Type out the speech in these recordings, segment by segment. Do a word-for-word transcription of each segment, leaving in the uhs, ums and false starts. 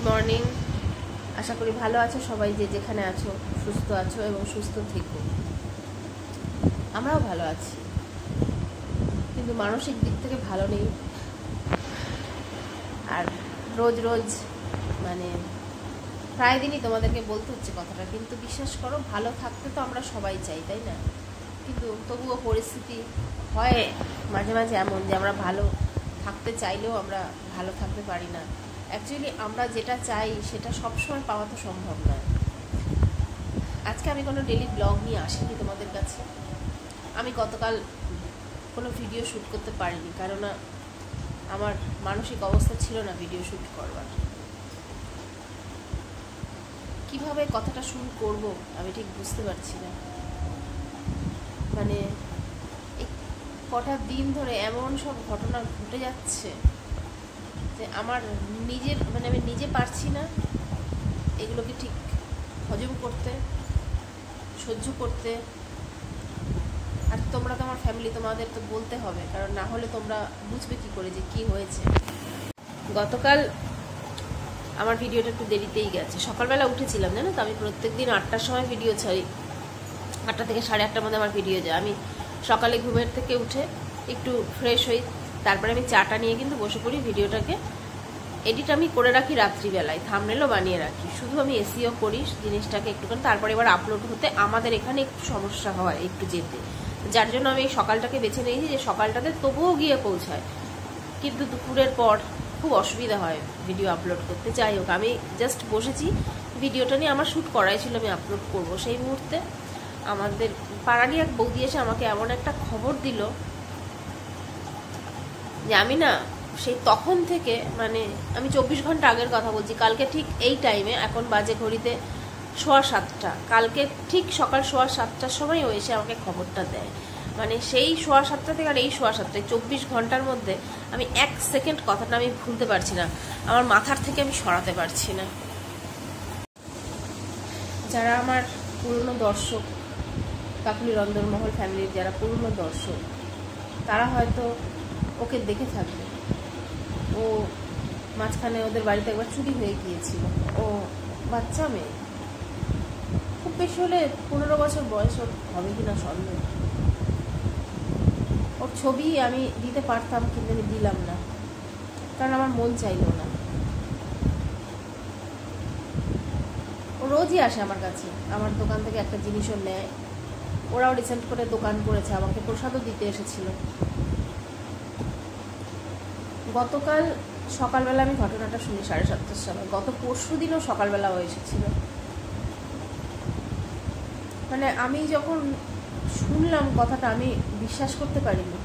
Morning. আশা করি ভালো আছো সবাই, যে যেখানে আছো সুস্থ আছো এবং সুস্থ থেকো। আমরাও ভালো আছি, কিন্তু মানসিক দিক থেকে ভালো নেই। আর রোজ রোজ মানে প্রায় দিনই তোমাদেরকে বলতে হচ্ছে কথাটা, কিন্তু বিশ্বাস করো ভালো থাকতে তো আমরা সবাই চাই, তাই না? কিন্তু তবুও পরিস্থিতি হয় মাঝে মাঝে এমন যে আমরা ভালো থাকতে চাইলেও আমরা ভালো থাকতে পারি না। অ্যাকচুয়ালি আমরা যেটা চাই সেটা সবসময় পাওয়া তো সম্ভব নয়। আজকে আমি কোনো ডেলি ব্লগ নিয়ে আসিনি তোমাদের কাছে। আমি গতকাল কোনো ভিডিও শ্যুট করতে পারিনি, কারণ আমার মানসিক অবস্থা ছিল না ভিডিও শ্যুট করবার। কিভাবে কথাটা শুরু করব আমি ঠিক বুঝতে পারছি না। মানে এই কটা দিন ধরে এমন সব ঘটনা ঘটে যাচ্ছে যে আমার নিজের মানে আমি নিজে পারছি না এগুলোকে ঠিক হজম করতে, সহ্য করতে। আর তোমরা তো আমার ফ্যামিলি, তোমাদের তো বলতে হবে, কারণ না হলে তোমরা বুঝবে কি করে যে কি হয়েছে। গতকাল আমার ভিডিওটা একটু দেরিতেই গেছে। সকালবেলা উঠেছিলাম, জানো তো আমি প্রত্যেক দিন আটটার সময় ভিডিও ছাড়ি। আটটা থেকে সাড়ে আটটার মধ্যে আমার ভিডিও যায়। আমি সকালে ঘুমের থেকে উঠে একটু ফ্রেশ হই, তারপরে আমি চাটা নিয়ে কিন্তু বসে পড়ি ভিডিওটাকে। এডিট আমি করে রাখি রাত্রিবেলায়, থাম্বনেলও বানিয়ে রাখি, শুধু আমি এসিও করি জিনিসটাকে একটুখানি। তারপরে এবার আপলোড হতে আমাদের এখানে একটু সমস্যা হয় একটু যেতে, যার জন্য আমি এই সকালটাকে বেছে নিয়েছি যে সকালটাতে তবুও গিয়ে পৌঁছায়। কিন্তু দুপুরের পর খুব অসুবিধা হয় ভিডিও আপলোড করতে। যাই হোক, আমি জাস্ট বসেছি ভিডিওটা নিয়ে, আমার শ্যুট করাই ছিল, আমি আপলোড করব। সেই মুহূর্তে আমাদের পাড়ারই এক বৌদি এসে আমাকে এমন একটা খবর দিল যে আমি না সেই তখন থেকে, মানে আমি চব্বিশ ঘন্টা আগের কথা বলছি, কালকে ঠিক এই টাইমে, এখন বাজে ঘড়িতে সোয়া সাতটা, কালকে ঠিক সকাল সোয়া সাতটার সময় ও এসে আমাকে খবরটা দেয়। মানে সেই সোয়া সাতটা থেকে আর এই সোয়া সাতটায় চব্বিশ ঘন্টার মধ্যে আমি এক সেকেন্ড কথাটা আমি ভুলতে পারছি না, আমার মাথার থেকে আমি সরাতে পারছি না। যারা আমার পুরনো দর্শক, কাকুলি রন্ধনমহল ফ্যামিলির যারা পুরনো দর্শক, তারা হয়তো ওকে দেখে থাকবে। ও মাঝখানে ওদের বাড়িতে একবার চুরি হয়ে গিয়েছিল। ও বাচ্চা মেয়ে, খুব বেশি হলে পনেরো বছর বয়স ওর হবে কিনা সন্দেহ। ওর ছবি আমি দিতে পারতাম, কিন্তু আমি দিলাম না, কারণ আমার মন চাইল না। ও রোজই আসে আমার কাছে, আমার দোকান থেকে একটা জিনিসও নেয়। ওরাও রিসেন্ট করে দোকান করেছে, আমাকে প্রসাদও দিতে এসেছিল। গতকাল সকালবেলা আমি ঘটনাটা শুনি সাড়ে সাতটার সময়। গত পরশু দিনও সকালবেলা ও এসেছিল। মানে আমি যখন শুনলাম কথাটা আমি বিশ্বাস করতে পারিনি।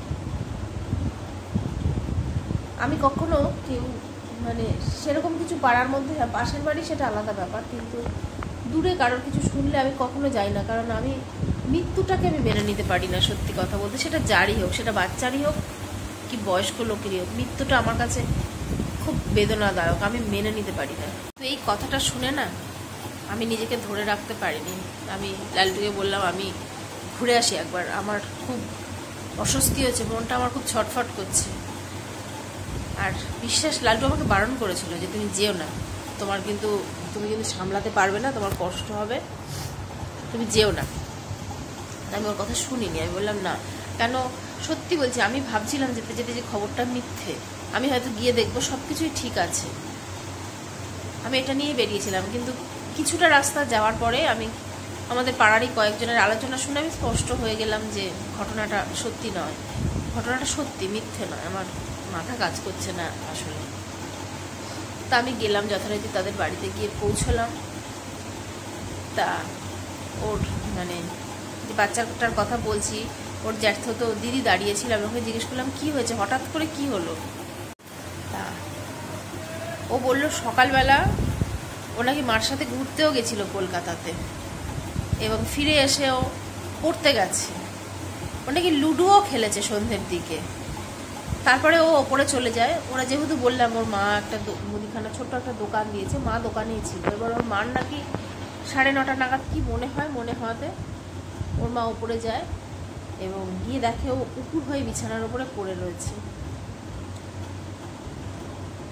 আমি কখনো কেউ মানে সেরকম কিছু পাড়ার মধ্যে, পাশের বাড়ি সেটা আলাদা ব্যাপার, কিন্তু দূরে কারোর কিছু শুনলে আমি কখনো যাই না, কারণ আমি মৃত্যুটাকে আমি মেনে নিতে পারি না। সত্যি কথা বলতে, সেটা যারই হোক, সেটা বাচ্চারই হোক কি বয়স্ক লোকেরই হোক, মৃত্যুটা আমার কাছে খুব বেদনাদায়ক, আমি মেনে নিতে পারি না। তো এই কথাটা শুনে না আমি নিজেকে ধরে রাখতে পারিনি। আমি লালটুকে বললাম আমি ঘুরে আসি একবার, আমার খুব অস্বস্তি হয়েছে, মনটা আমার খুব ছটফট করছে। আর বিশ্বাস, লালটু আমাকে বারণ করেছিল যে তুমি যেও না, তোমার কিন্তু তুমি কিন্তু সামলাতে পারবে না, তোমার কষ্ট হবে, তুমি যেও না। আমি ওর কথা শুনিনি। আমি বললাম না, কেন সত্যি বলছি, আমি ভাবছিলাম যেতে যেতে যে খবরটা মিথ্যে, আমি হয়তো গিয়ে দেখবো সব কিছুই ঠিক আছে, আমি এটা নিয়ে বেরিয়েছিলাম। কিন্তু কিছুটা রাস্তা যাওয়ার পরে আমি আমাদের পাড়ারই কয়েকজনের আলোচনা শুনে আমি স্পষ্ট হয়ে গেলাম যে ঘটনাটা সত্যি নয়, ঘটনাটা সত্যি, মিথ্যে নয়। আমার মাথা কাজ করছে না আসলে। তা আমি গেলাম যথারীতি তাদের বাড়িতে, গিয়ে পৌঁছলাম। তা ওর মানে যে বাচ্চাটার কথা বলছি, ওর জ্যাঠতো তো দিদি দাঁড়িয়েছিল। আমি ওকে জিজ্ঞেস করলাম কী হয়েছে, হঠাৎ করে কি হলো। তা ও বলল সকালবেলা ও নাকি মার সাথে ঘুরতেও গেছিল কলকাতাতে, এবং ফিরে এসেও পড়তে গেছে। ও নাকি লুডোও খেলেছে সন্ধ্যের দিকে। তারপরে ও ওপরে চলে যায়। ওরা যেহেতু বললাম ওর মা একটা মুদিখানা ছোট্ট একটা দোকান দিয়েছে, মা দোকানেই ছিল। এবার ওর মার নাকি সাড়ে নটা নাগাদ কি মনে হয়, মনে হওয়াতে ওর মা ওপরে যায় এবং গিয়ে দেখে ও উপুর হয়ে বিছানার ওপরে পড়ে রয়েছে।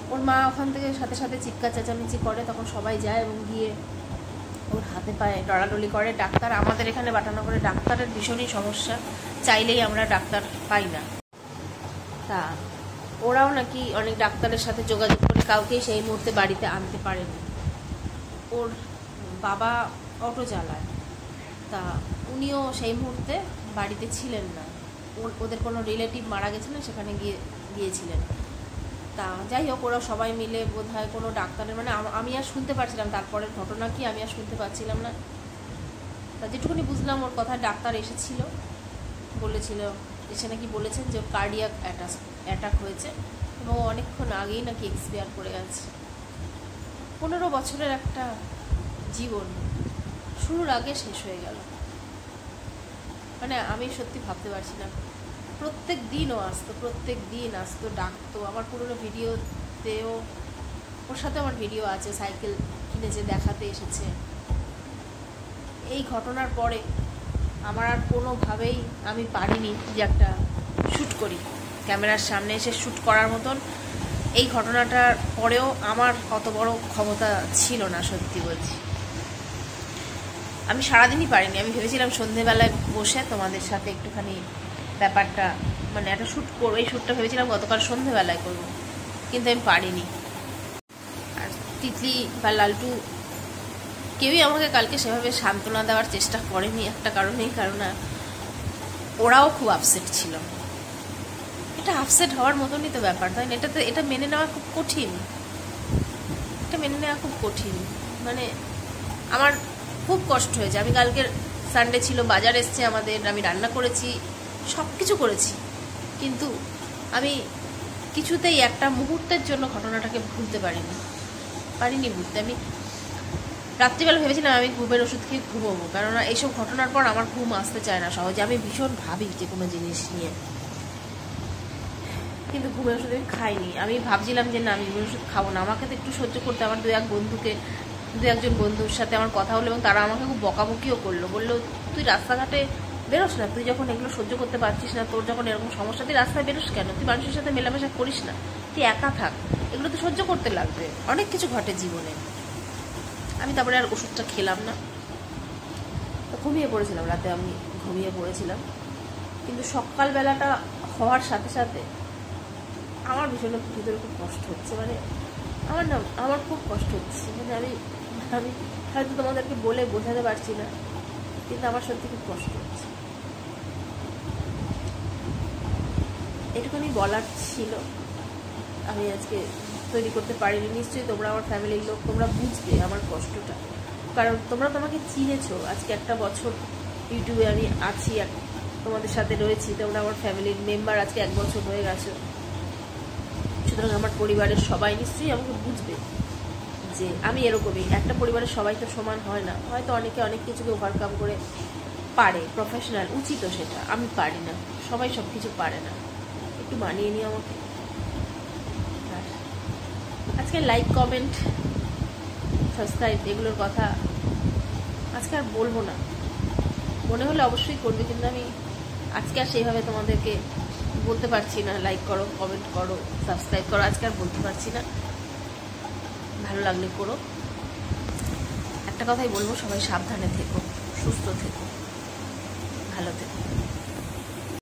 ওর মা ওখান থেকে সাথে সাথে চিৎকার চেঁচামেচি করে, তখন সবাই যায় এবং গিয়ে ওর হাতে পায়ে ডলাডলি করে। ডাক্তার আমাদের এখানে বাটানো করে, ডাক্তারের ভীষণই সমস্যা, চাইলেই আমরা ডাক্তার পাই না। তা ওরাও নাকি অনেক ডাক্তারের সাথে যোগাযোগ করে কাউকেই সেই মুহূর্তে বাড়িতে আনতে পারেনি। ওর বাবা অটো চালায়, তা উনিও সেই মুহূর্তে বাড়িতে ছিলেন না, ওদের কোনো রিলেটিভ মারা গেছিলেন, সেখানে গিয়ে গিয়েছিলেন। তা যাই হোক, ওরা সবাই মিলে বোধ হয় কোনো ডাক্তারের, মানে আমি আর শুনতে পারছিলাম তারপরের ঘটনা কি আমি আর শুনতে পাচ্ছিলাম না। তা যেটুকুনি বুঝলাম ওর কথা, ডাক্তার এসেছিল, বলেছিল, এসে নাকি বলেছেন যে ওর কার্ডিয়াক অ্যাটাক অ্যাটাক হয়েছে এবং অনেকক্ষণ আগেই নাকি এক্সপায়ার করে গেছে। পনেরো বছরের একটা জীবন শুরুর আগে শেষ হয়ে গেল। মানে আমি সত্যি ভাবতে পারছি না। প্রত্যেক দিনও আসতো, প্রত্যেক দিন আসতো, ডাকতো। আমার পুরোনো ভিডিওতেও ওর সাথে আমার ভিডিও আছে, সাইকেল কিনেছে, দেখাতে এসেছে। এই ঘটনার পরে আমার আর কোনোভাবেই আমি পারিনি যে একটা শ্যুট করি, ক্যামেরার সামনে এসে শ্যুট করার মতন। এই ঘটনাটার পরেও আমার অত বড় ক্ষমতা ছিল না, সত্যি বলছি। আমি সারাদিনই পারিনি। আমি ভেবেছিলাম সন্ধেবেলায় বসে তোমাদের সাথে একটুখানি ব্যাপারটা, মানে একটা শ্যুট করবো, এই শ্যুটটা ভেবেছিলাম গতকাল সন্ধেবেলায় করব, কিন্তু আমি পারিনি। আর তিতলি বা লালটু কেউই আমাকে কালকে সেভাবে সান্ত্বনা দেওয়ার চেষ্টা করেনি, একটা কারণেই, কারণ ওরাও খুব আপসেট ছিল। এটা আপসেট হওয়ার মতনই তো ব্যাপার, তাই না? এটা তো এটা মেনে নেওয়া খুব কঠিন, এটা মেনে নেওয়া খুব কঠিন। মানে আমার খুব কষ্ট হয়েছে। আমি কালকের সানডে ছিল, বাজার এসছে আমাদের, আমি রান্না করেছি, সব কিছু করেছি, কিন্তু আমি কিছুতেই একটা মুহূর্তের জন্য ঘটনাটাকে ভুলতে পারিনি পারিনি ভুলতে। আমি রাত্রিবেলা ভেবেছিলাম আমি ঘুমের ওষুধ খেয়ে ঘুমোবো, কেননা এইসব ঘটনার পর আমার ঘুম আসতে চায় না সহজে। আমি ভীষণ ভাবি যে কোনো জিনিস নিয়ে, কিন্তু ঘুমের ওষুধ আমি খাইনি। আমি ভাবছিলাম যে না, আমি ঘুমের ওষুধ খাবো না, আমাকে তো একটু সহ্য করতে। আমার দু এক বন্ধুকে দু একজন বন্ধুর সাথে আমার কথা হলো এবং তারা আমাকে খুব বকাবকিও করলো, বললো তুই রাস্তাঘাটে বেরোস না, তুই যখন এগুলো সহ্য করতে পারছিস না, তোর যখন এরকম সমস্যা, তুই রাস্তায় বেরোস কেন, তুই মানুষের সাথে মেলামেশা করিস না, তুই একা থাক, এগুলো তো সহ্য করতে লাগবে, অনেক কিছু ঘটে জীবনে। আমি তারপরে আর ওষুধটা খেলাম না, তো ঘুমিয়ে পড়েছিলাম, রাতে আমি ঘুমিয়ে পড়েছিলাম। কিন্তু সকালবেলাটা হওয়ার সাথে সাথে আমার ভীষণ ভিতরে খুব কষ্ট হচ্ছে। মানে আমার না আমার খুব কষ্ট হচ্ছে। মানে আমি আমি হয়তো তোমাদেরকে বলে বোঝাতে পারছি না, কিন্তু আমার সত্যি খুব কষ্ট হচ্ছে। এটুকুনি বলার ছিল, আমি আজকে তৈরি করতে পারিনি। নিশ্চয়ই তোমরা আমার ফ্যামিলির লোক, তোমরা বুঝবে আমার কষ্টটা, কারণ তোমরা তোমাকে চিনেছো। আজকে একটা বছর ইউটিউবে আমি আছি, তোমাদের সাথে রয়েছি, তোমরা আমার ফ্যামিলির মেম্বার, আজকে এক বছর হয়ে গেছো। সুতরাং আমার পরিবারের সবাই নিশ্চয়ই আমাকে বুঝবে যে আমি এরকমই। একটা পরিবারের সবাই তো সমান হয় না, হয়তো অনেকে অনেক কিছুকে ওভারকাম করে পারে, প্রফেশনাল, উচিত সেটা, আমি পারি না। সবাই সব কিছু পারে না, একটু মানিয়ে নিই আমাকে। আজকে লাইক, কমেন্ট, সাবস্ক্রাইব এগুলোর কথা আজকে আর বলবো না, মনে হলে অবশ্যই করবে, কিন্তু আমি আজকে আর সেইভাবে তোমাদেরকে বলতে পারছি না লাইক করো, কমেন্ট করো, সাবস্ক্রাইব করো, আজকে আর বলতে পারছি না। ভালো লাগলে করো। একটা কথাই বলবো, সবাই সাবধানে থেকো, সুস্থ থেকো, ভালো থেকো।